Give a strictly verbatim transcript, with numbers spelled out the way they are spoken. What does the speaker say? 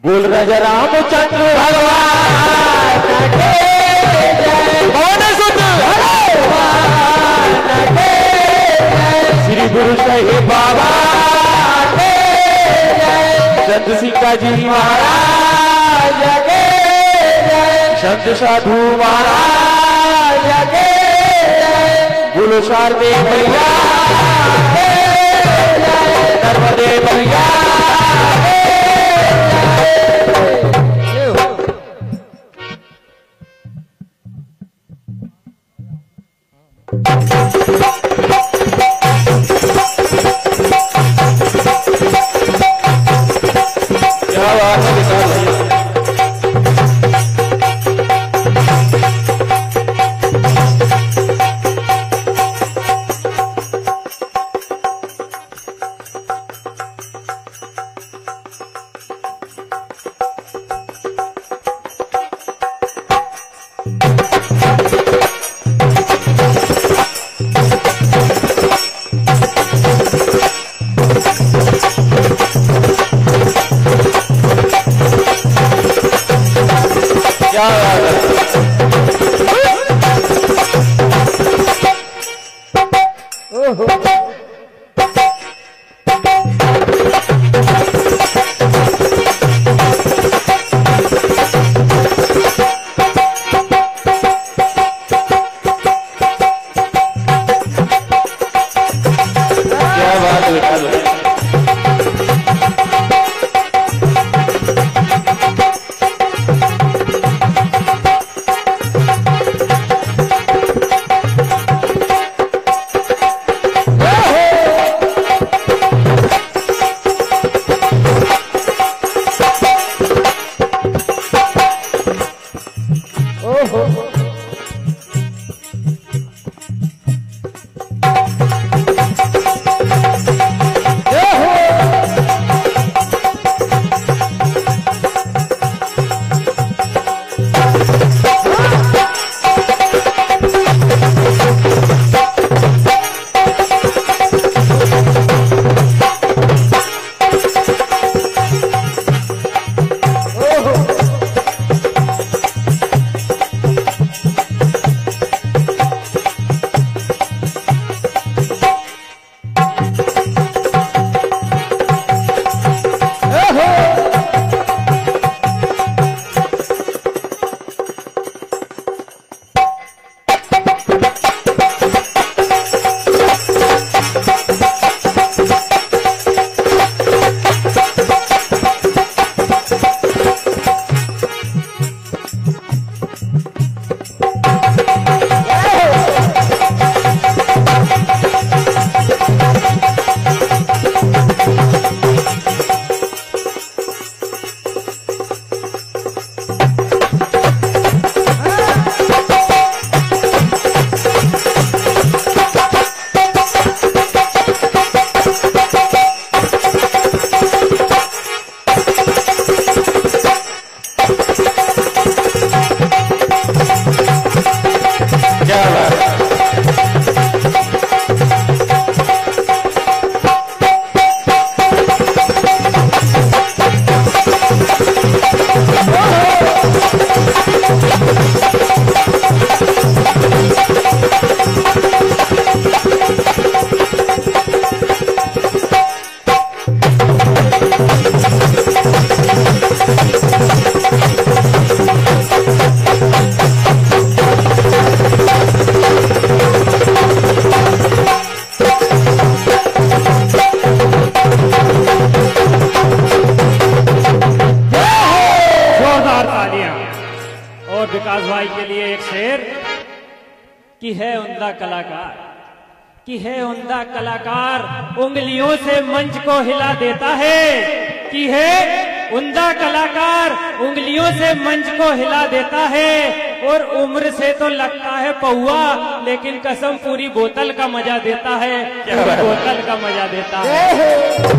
बोल राजा रामचंद्र भगवान के जय। कौन सुन भगवान के जय। श्री गुरु साहिब बाबा के जय। संत सिक्का जी महाराज के जय। संत साधु महाराज के जय। बोलो शारदे भैया के जय। नर्मदे भैया कि है उम्दा कलाकार, कि है उम्दा कलाकार उंगलियों से मंच को हिला देता है, कि है उम्दा कलाकार उंगलियों से मंच को हिला देता है। और उम्र से तो लगता है पौआ, लेकिन कसम पूरी बोतल का मजा देता है, पूरी बोतल का मजा देता है।